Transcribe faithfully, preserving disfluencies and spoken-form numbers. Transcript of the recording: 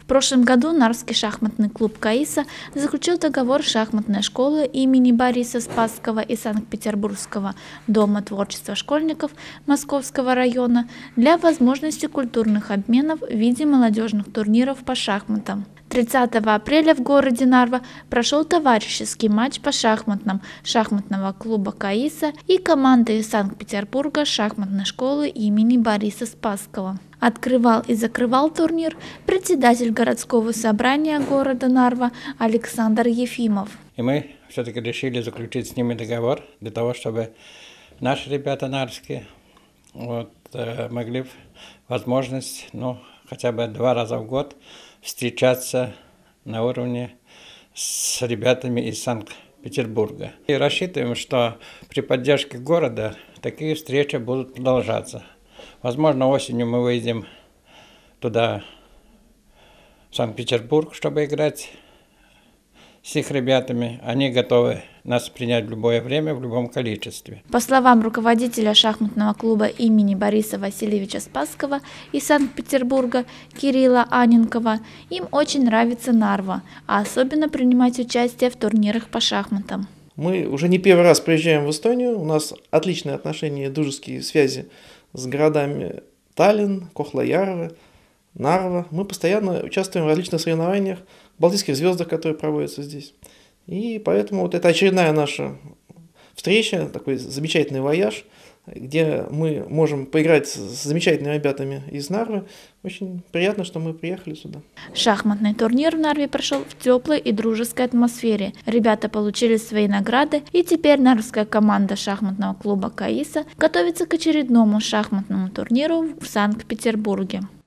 прошлом году Нарвский шахматный клуб «Каиса» заключил договор с шахматной школой имени Бориса Спасского и Санкт-Петербургского дома творчества школьников Московского района для возможности культурных обменов в виде молодежных турниров по шахматам. тридцатого апреля в городе Нарва прошел товарищеский матч по шахматным шахматного клуба «Каиса» и команды из Санкт-Петербурга шахматной школы имени Бориса Спасского. Открывал и закрывал турнир председатель городского собрания города Нарва Александр Ефимов. И мы все-таки решили заключить с ними договор для того, чтобы наши ребята нарвские вот, могли возможность, ну, хотя бы два раза в год встречаться на уровне с ребятами из Санкт-Петербурга. И рассчитываем, что при поддержке города такие встречи будут продолжаться. Возможно, осенью мы выйдем туда, в Санкт-Петербург, чтобы играть с их ребятами. Они готовы нас принять в любое время, в любом количестве. По словам руководителя шахматного клуба имени Бориса Васильевича Спасского из Санкт-Петербурга Кирилла Аненкова, им очень нравится Нарва, а особенно принимать участие в турнирах по шахматам. Мы уже не первый раз приезжаем в Эстонию, у нас отличные отношения, дружеские связи с городами Таллин, Кохлаярово, Нарва. Мы постоянно участвуем в различных соревнованиях, балтийских звездах, которые проводятся здесь. И поэтому вот это очередная наша встреча, такой замечательный вояж, где мы можем поиграть с замечательными ребятами из Нарвы. Очень приятно, что мы приехали сюда. Шахматный турнир в Нарве прошел в теплой и дружеской атмосфере. Ребята получили свои награды, и теперь нарвская команда шахматного клуба «Каиса» готовится к очередному шахматному турниру в Санкт-Петербурге.